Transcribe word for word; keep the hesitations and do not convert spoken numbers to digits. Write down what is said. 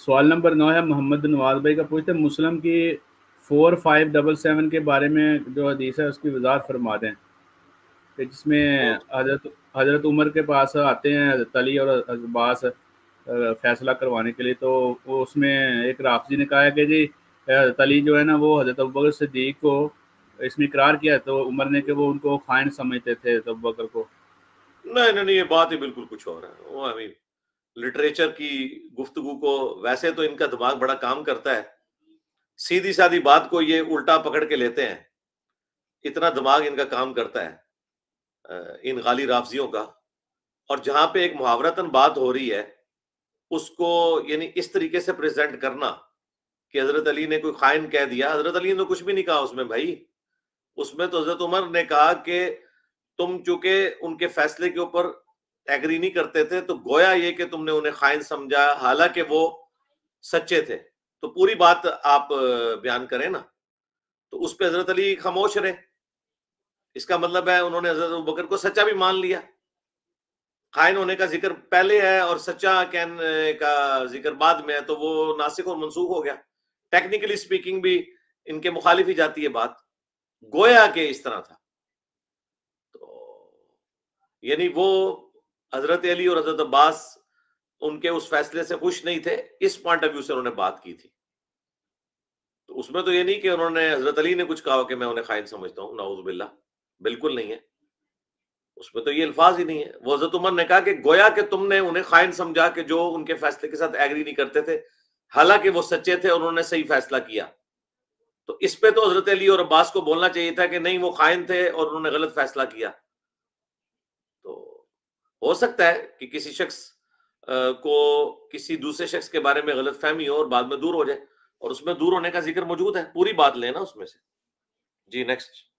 سوال نمبر نو ہے محمد نواز بھائی کا، پوچھتے ہیں مسلم کی فور فائیو ڈبل سیون کے بارے میں جو حدیث ہے اس کی وضاحت فرما دیں، کہ جس میں حضرت حضرت عمر کے پاس آتے ہیں حضرت علی اور حضرت عباس فیصلہ کروانے کے لیے، تو وہ اس میں ایک رافضی نے کہا ہے کہ جی حضرت علی جو ہے نا وہ حضرت ابوبکر صدیق کو اس میں اقرار کیا، تو عمر نے کہ وہ ان کو خائن سمجھتے تھے حضرت ابوبکر کو۔ نہیں نہیں، یہ بات ہی بالکل کچھ اور ہے۔ وہ ابھی لٹریچر کی گفتگو کو، ویسے تو ان کا دماغ بڑا کام کرتا ہے، سیدھی سادھی بات کو یہ الٹا پکڑ کے لیتے ہیں، اتنا دماغ ان کا کام کرتا ہے ان غالی رافضیوں کا۔ اور جہاں پہ ایک محاورتاً بات ہو رہی ہے اس کو یعنی اس طریقے سے پریزنٹ کرنا کہ حضرت علی نے کوئی خائن کہہ دیا، حضرت علی نے تو کچھ بھی نہیں کہا اس میں بھائی، اس میں تو حضرت عمر نے کہا کہ تم چونکہ ان کے فیصلے کے اوپر ایگری نہیں کرتے تھے تو گویا یہ کہ تم نے انہیں خائن سمجھا، حالانکہ وہ سچے تھے، تو پوری بات آپ بیان کریں نا۔ تو اس پہ حضرت علی خاموش رہے، اس کا مطلب ہے انہوں نے حضرت ابوبکر کو سچا بھی مان لیا۔ خائن ہونے کا ذکر پہلے ہے اور سچا کہنے کا ذکر بعد میں ہے، تو وہ ناسخ اور منسوخ ہو گیا۔ ٹیکنیکلی سپیکنگ بھی ان کے مخالف ہی جاتی ہے بات، گویا کہ اس طرح تھا۔ تو یعنی وہ حضرت علی اور حضرت عباس ان کے اس فیصلے سے خوش نہیں تھے، اس پوائنٹ آف ویو سے انہوں نے بات کی تھی۔ تو اس میں تو یہ نہیں کہ انہوں نے حضرت علی نے کچھ کہا کہ میں انہیں خائن سمجھتا ہوں، نعوذ باللہ، بالکل نہیں ہے، اس میں تو یہ الفاظ ہی نہیں ہے۔ وہ حضرت عمر نے کہا کہ گویا کہ تم نے انہیں خائن سمجھا کہ جو ان کے فیصلے کے ساتھ ایگری نہیں کرتے تھے، حالانکہ وہ سچے تھے اور انہوں نے صحیح فیصلہ کیا۔ تو اس پہ تو حضرت علی اور عباس کو بولنا چاہیے تھا کہ نہیں وہ خائن تھے اور انہوں نے غلط فیصلہ کیا۔ تو ہو سکتا ہے کہ کسی شخص کو کسی دوسرے شخص کے بارے میں غلط فہمی ہو اور بعد میں دور ہو جائے، اور اس میں دور ہونے کا ذکر موجود ہے، پوری بات لیں نا اس میں سے۔ جی نیکسٹ۔